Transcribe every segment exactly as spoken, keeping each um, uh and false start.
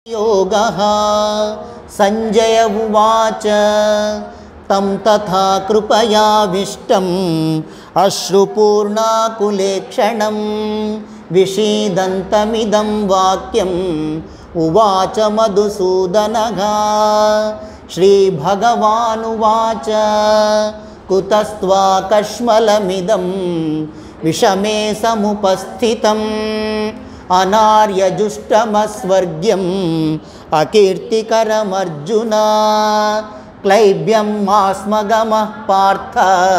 योगः। संजय उवाच तं तथा कृपयाविष्टम् अश्रुपूर्णाकुलेक्षणं विषीदन्तमिदं वाक्यम् उवाच मधुसूदनः। श्रीभगवानुवाच कुतस्त्वा कश्मलमिदं विषमे समुपस्थितम् अनार्यजुष्टमस्वर्ग्यम् अकीर्तिकरमर्जुन। क्लैब्यं मास्मगमः पार्थ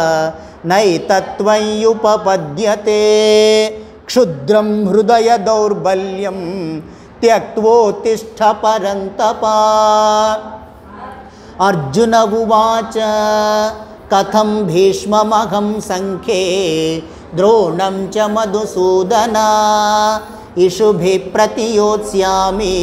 नैतत्त्वय्युपपद्यते। क्षुद्रं हृदय दौर्बल्यं त्यक्त्वोत्तिष्ठ परन्तप। अर्जुन उवाच कथं भीष्ममहं संख्ये द्रोणं च मधुसूदन। इषुभिः प्रतियोत्स्यामि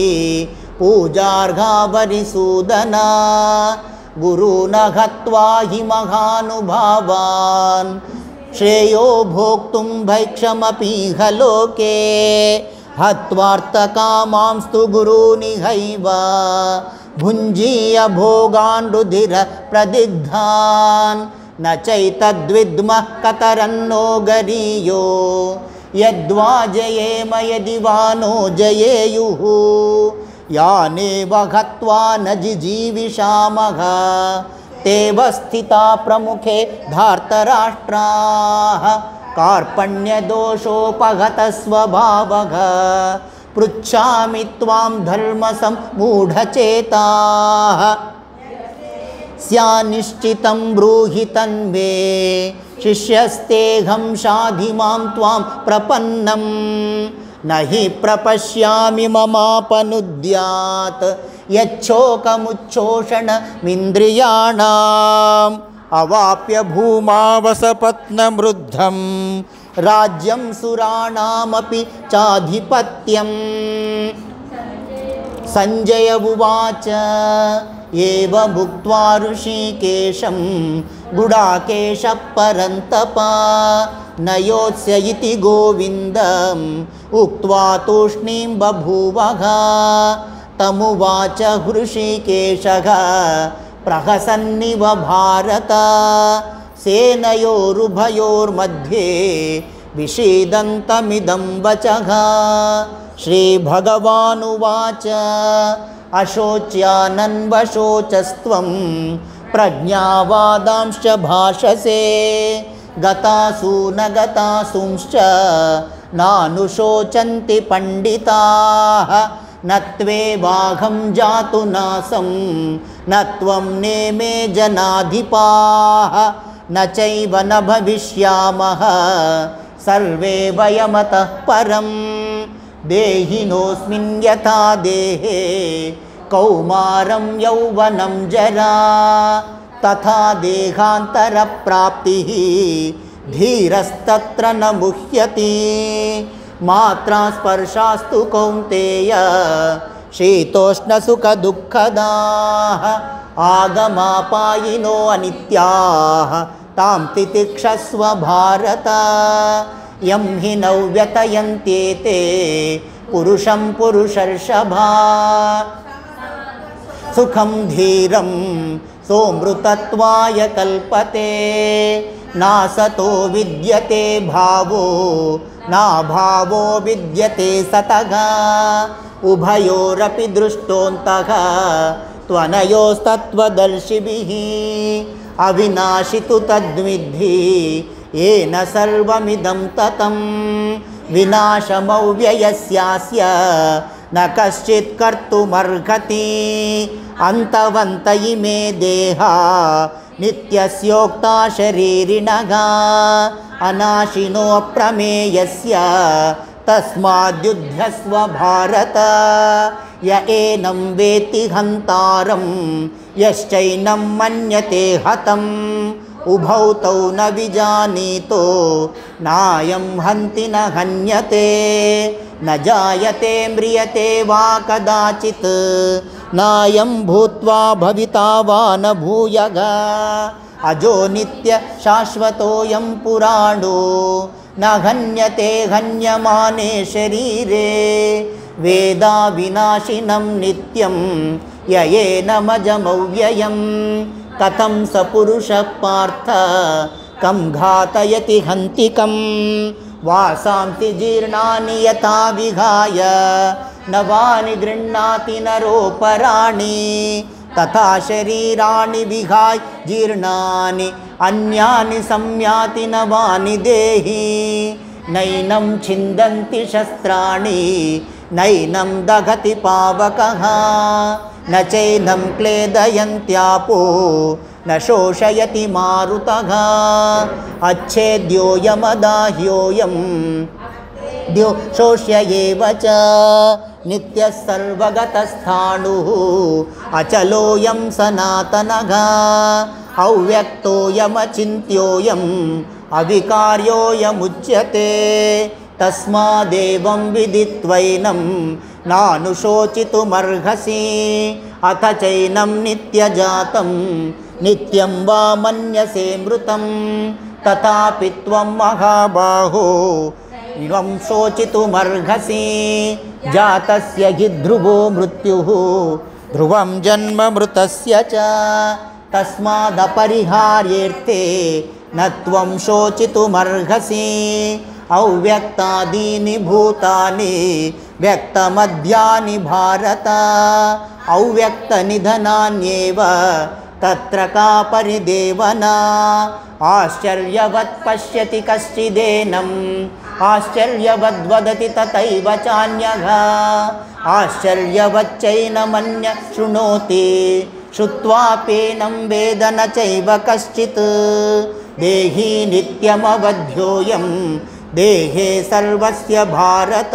पूजार्हावरिसूदन। गुरून् हत्वा हि महानुभावान् श्रेयो भोक्तुं भैक्षमपीह लोके। हत्वार्थकामांस्तु गुरूनिहैव भुञ्जीय भोगान् रुधिर प्रदिग्धान्। न चैतद्विद्मः कतरन्नो गरीयो यद्वा जयेम यदि वा नो जयेयुः। यानेव हत्वा न जिजीविषामः तेव स्थिता प्रमुखे धार्तराष्ट्राः। कार्पण्यदोषोपहतस्वभावः पृच्छामि त्वां धर्मसम्मूढचेताः। स्यानिश्चितं ब्रूहि तन्मे शिष्यस्तेऽहं शाधि मां त्वां प्रपन्नं। न हि प्रपश्यामि ममापनुद्यात् यच्छोकमुच्छोषणमिन्द्रियाणाम्। अवाप्य भूमावसपत्नमृद्धं राज्यं सुराणामपि चाधिपत्यम्। संजय उवाच एवमुक्त्वा ऋषिकेशं गुडाकेशः परन्तप। न योत्स्य इति गोविन्दम् उक्त्वा तूष्णीं बभूवः। तमुवाच हृषीकेशः प्रहसन्निव भारत। सेनयोरुभयोर्मध्ये विषीदन्तमिदं वचः। श्रीभगवानुवाच अशोच्यानन्वशोचस्त्वं प्रज्ञावादांश्च भाषसे। गतासु न गतासूंश्च नानुशोचन्ति पंडिताः। न त्वेवाहं जातु नासं न त्वं नेमे जनाधिपाः। न चैव न भविष्यामः सर्वे वयमतः परम्। देहिनोऽस्मिन् यथा देहे कौमारं यौवनं जरा। तथा देहान्तरप्राप्तिः धीरस्तत्र न मुह्यति। मात्रा स्पर्शास्तु कौन्तेय शीतोष्णसुखदुःखदाः। आगमापायिनो अनित्याः तां तितिक्षस्व भारत। यं हि नौ व्यतयन्त्येते पुरुषं पुरुषर्षभा। सुखं धीरं सोमृतत्वाय कल्पते। नासतो विद्यते भावो नाभावो विद्यते सतः। उभयोरपि दृष्टोऽन्तः त्वनयोस्तत्त्वदर्शिभिः। अविनाशि तु तद्विद्धि येन सर्वमिदं ततं। विनाशमव्ययस्यास्य न कश्चित् कर्तुमर्हति। अन्तवन्त इमे देहा नित्यस्योक्ता शरीरिणः। अनाशिनो अप्रमेयस्य तस्माद्युध्यस्व भारत। य एनं वेत्ति हन्तारं यश्चैनं मन्यते हतम्। उभौ तौ न विजानीतो नायं हन्ति न हन्यते। न जायते म्रियते वा कदाचित् नायं भूत्वा भविता वा न भूयः। अजो नित्य शाश्वतोऽयं पुराणो न हन्यते हन्यमाने शरीरे। वेदा विनाशिनं नित्यं ययेनमजमव्ययं कथं स पुरुषः पार्थ कं घातयति हन्तिकं वासांसि जीर्णानि यथा विहाय नवानि गृह्णाति नरोपराणि तथा शरीराणि विहाय जीर्णानि अन्यानि संयाति नवानि देहि नैनं छिन्दन्ति शस्त्राणि नैनं दहति पावकः न चैनं क्लेदयन्त्यापो न शोषयति मारुतः अच्छेद्योऽयमदाह्योऽयं द्यो शोष्य एव च नित्यः सर्वगतस्थाणुः अचलोऽयं सनातनः अव्यक्तोऽयमचिन्त्योऽयम् अविकार्योऽयमुच्यते तस्मादेवं विदित्वैनं नानुशोचितुमर्हसि अथ चैनं नित्यजातं नित्यं वा मन्यसे मृतं तथापि त्वं महाबाहो इवं शोचितुमर्हसि जातस्य हि ध्रुवो मृत्युः ध्रुवं जन्म मृतस्य च तस्मादपरिहार्येऽर्थे न त्वं शोचितुमर्हसि अव्यक्तादीनि भूतानि व्यक्तमध्यानि भारत अव्यक्तनिधनान्येव तत्र का परिदेवना आश्चर्यवत् पश्यति कश्चिदेनम् आश्चर्यवद्वदति तथैव चान्यः आश्चर्यवच्चैनमन्यः शृणोति श्रुत्वाप्येनं वेद न चैव कश्चित् देही नित्यमवध्योऽयं देहे सर्वस्य भारत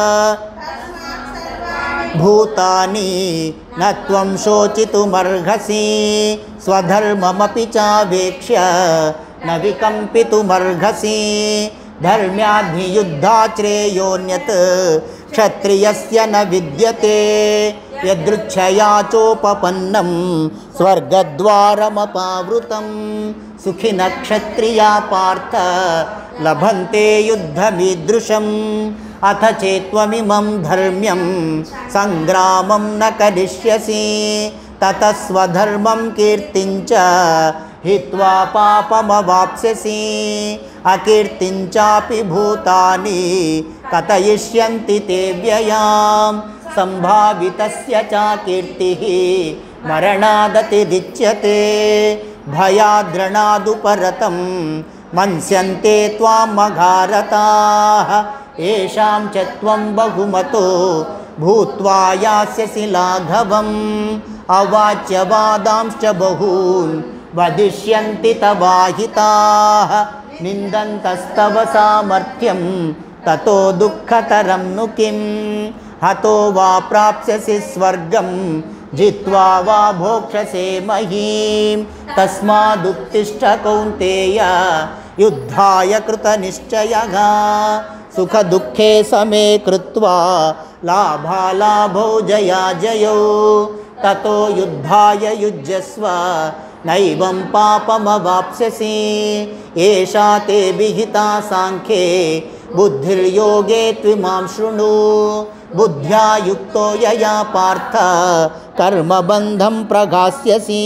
भूतानि न त्वं शोचितुमर्हसि स्वधर्ममपि चावेक्ष्य न विकम्पितुमर्हसि धर्म्याद्धियुद्धात् श्रेयोऽन्यत् क्षत्रियस्य न विद्यते यदृच्छया चोपपन्नं स्वर्गद्वारमपावृतं सुखिनः क्षत्रिया पार्थ लभन्ते युद्धमीदृशम् अथ चेत्त्वमिमं धर्म्यं संग्रामं न करिष्यसि ततः स्वधर्मं कीर्तिं च हित्वा पापमवाप्स्यसि अकीर्तिं चापि भूतानि कथयिष्यन्ति ते व्ययां सम्भावितस्य च कीर्तिः मरणादतिरिच्यते भयाद्रणादुपरतं मन्स्यन्ते त्वां मघारताः येषां च त्वं बहुमतो भूत्वा यास्यसि लाघवम् अवाच्यवादांश्च बहून् वदिष्यन्ति तवाहिताः निन्दन्तस्तव सामर्थ्यं ततो दुःखतरं नु किं हतो वा प्राप्स्यसि स्वर्गं जित्वा वा भोक्ष्यसे महीं तस्मादुत्तिष्ठ कौन्तेय युद्धाय कृतनिश्चयः सुखदुःखे समे कृत्वा लाभालाभौ जयाजयौ ततो युद्धाय युज्यस्व नैवं पापमवाप्स्यसि एषा ते विहिता साङ्ख्ये बुद्धिर्योगे त्विमां शृणु बुद्ध्या युक्तो यया पार्थ कर्मबन्धं प्रगास्यसि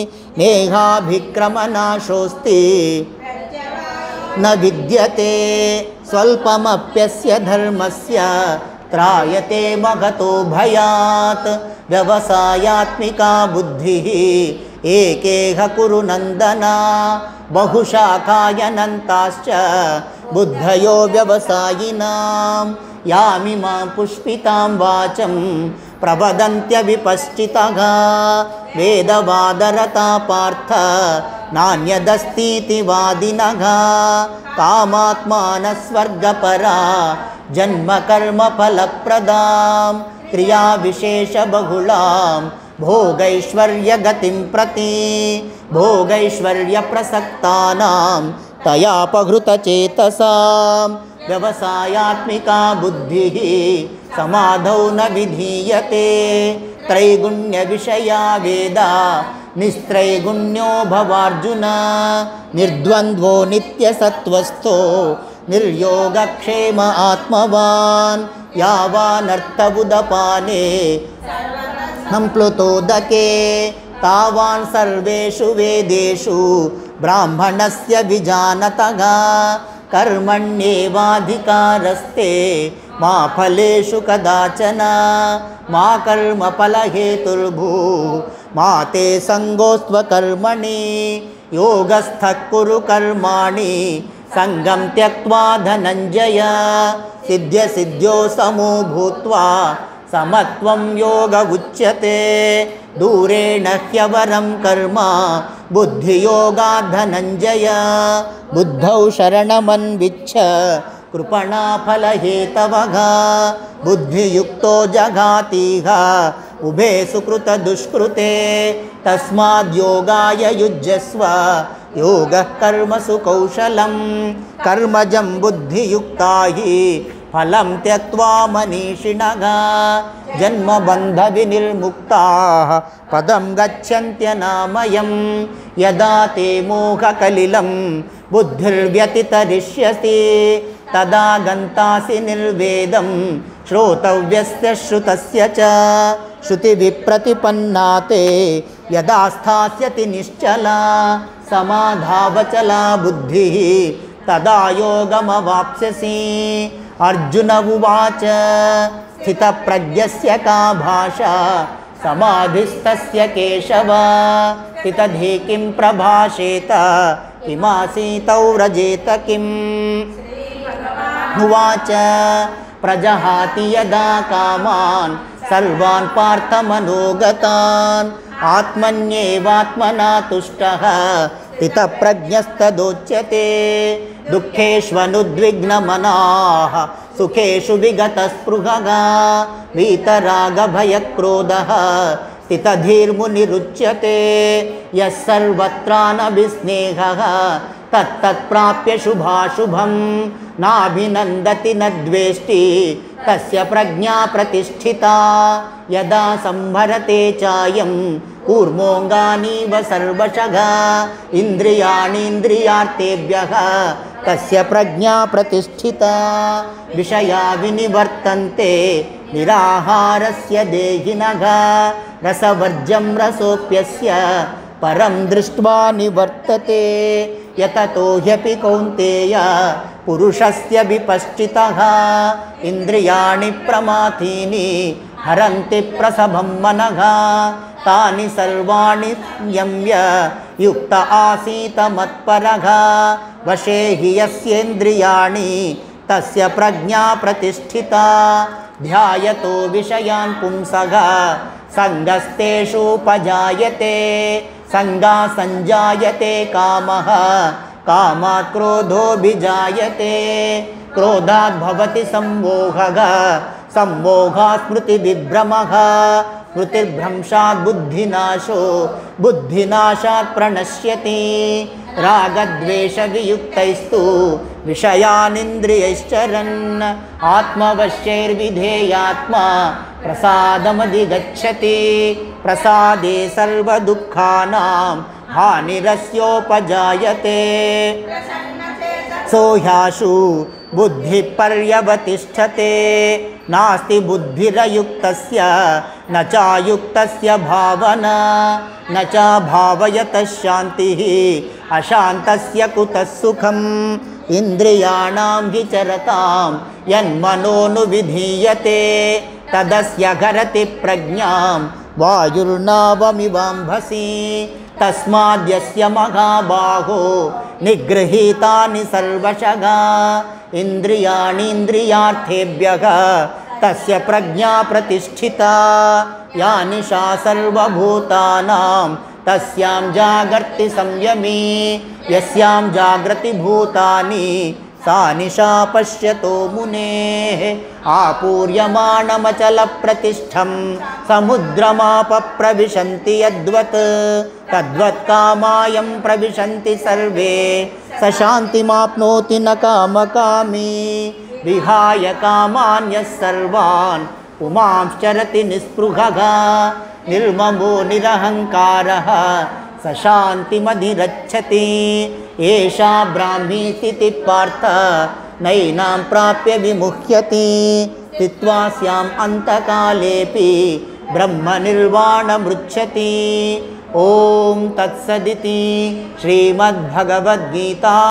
नेहाभिक्रमनाशोऽस्ति न विद्यते स्वल्पमप्यस्य धर्मस्य त्रायते महतो भयात् व्यवसायात्मिका बुद्धिः एकेह कुरु नन्दना बहुशाखायनन्ताश्च बुद्धयो व्यवसायिनां यामिमां पुष्पितां वाचं प्रवदन्त्यविपश्चितः वेदवादरता पार्थ नान्यदस्तीति वादिनः कामात्मानः स्वर्गपरा जन्मकर्मफलप्रदां क्रियाविशेषबहुलां भोगैश्वर्यगतिं प्रति भोगैश्वर्यप्रसक्तानां तयापहृतचेतसां व्यवसायात्मिका बुद्धिः समाधौ न विधीयते त्रैगुण्यविषया वेदा निस्त्रैगुण्यो भवार्जुन निर्द्वन्द्वो नित्यसत्त्वस्थो निर्योगक्षेम आत्मवान् यावानर्थबुदपाने संप्लुतोदके तावान् सर्वेषु वेदेषु ब्राह्मणस्य विजानतः कर्मण्येवाधिकारस्ते मा फलेषु कदाचन मा कर्मफलहेतुर्भूः मा ते संगोस्त्वकर्मणि योगस्थः कुरु कर्माणि संगं त्यक्त्वा धनञ्जय सिद्ध्य सिद्ध्यो समो भूत्वा समत्वं योग उच्यते दूरेण ह्यवरं कर्म बुद्धियोगात् धनञ्जय बुद्धौ शरणमन्विच्छ कृपणाफलहेतवः बुद्धियुक्तो जघातीह उभे सुकृतदुष्कृते तस्माद् योगाय युज्यस्व योगः कर्मसु कौशलं कर्मजं बुद्धियुक्ता हि फलं त्यक्त्वा मनीषिणः जन्मबन्धविनिर्मुक्ताः पदं गच्छन्त्यनामयं यदा ते मोहकलिलं बुद्धिर्व्यतितरिष्यसि तदा गन्तासि निर्वेदं श्रोतव्यस्य श्रुतस्य च श्रुतिविप्रतिपन्ना ते यदा स्थास्यति निश्चला समाधावचला बुद्धिः तदा योगमवाप्स्यसि अर्जुन उवाच स्थितप्रज्ञस्य का भाषा समाधिस्तस्य केशव स्थितधि किं प्रभाषेत किमासीतौ व्रजेत किम् उवाच प्रजहाति यदा कामान् सर्वान् पार्थमनोगतान् आत्मन्येवात्मना तुष्टः स्थितप्रज्ञस्तदोच्यते दुःखेष्वनुद्विग्नमनाः सुखेषु विगतस्पृहः वीतरागभयक्रोधः स्थितधीर्मुनिरुच्यते यः सर्वत्रानभिस्नेहः तत्तत्प्राप्य शुभाशुभं नाभिनन्दति न द्वेष्टि तस्य प्रज्ञा प्रतिष्ठिता यदा संभरते चायं कूर्मोऽङ्गानीव सर्वशः इन्द्रियाणीन्द्रियार्थेभ्यः तस्य प्रज्ञा प्रतिष्ठिता विषया विनिवर्तन्ते निराहारस्य देहिनः रसवर्जं रसोऽप्यस्य परं दृष्ट्वा निवर्तते यततो ह्यपि कौन्तेय पुरुषस्य विपश्चितः इन्द्रियाणि प्रमाथीनि हरन्ति प्रसभं मनः तानि सर्वाणि यम्य युक्त आसीत मत्परः वशे हि यस्येन्द्रियाणि तस्य प्रज्ञा प्रतिष्ठिता ध्यायतो विषयान् पुंसः संगस्तेषुपजायते संगा संजायते कामः कामात् क्रोधोऽभिजायते क्रोधात् भवति सम्मोहः सम्मोहात् स्मृतिविभ्रमः स्मृतिर्भ्रंशात् बुद्धिनाशो बुद्धिनाशात् प्रणश्यति रागद्वेषवियुक्तैस्तु विषयानिन्द्रियैश्चरन् आत्मवश्यैर्विधेयात्मा प्रसादमधिगच्छति प्रसादे सर्वदुःखानां हानिरस्योपजायते सोह्याशु बुद्धिपर्यवतिष्ठते नास्ति बुद्धिरयुक्तस्य न चायुक्तस्य भावना न च भावयतः शान्तिः अशान्तस्य कुतः सुखम् इन्द्रियाणां हि चरतां यन्मनोनुविधीयते तदस्य घरति प्रज्ञां वायुर्नावमिवाम्भसि तस्माद्यस्य महाबाहो निगृहीतानि सर्वशः इन्द्रियाणीन्द्रियार्थेभ्यः तस्य प्रज्ञा प्रतिष्ठिता या निशा सर्वभूतानां तस्यां जागर्ति संयमी यस्यां जागृति भूतानि सा निशा पश्यतो मुनेः आपूर्यमाणमचलप्रतिष्ठं समुद्रमापप्रविशन्ति यद्वत् तद्वत् कामायं प्रविशन्ति सर्वे स शान्तिमाप्नोति न कामकामी विहाय कामान्यः सर्वान् पुमांश्चरति निःस्पृहः निर्ममो निरहङ्कारः स शान्तिमधिरच्छति एषा ब्राह्मी स्थितिः पार्थ नैनां प्राप्य विमुह्यति स्थित्वा स्याम् अंतकालेपि ब्रह्मनिर्वाणमृच्छति। ओम तत्सदिति श्रीमद्भगवद्गीता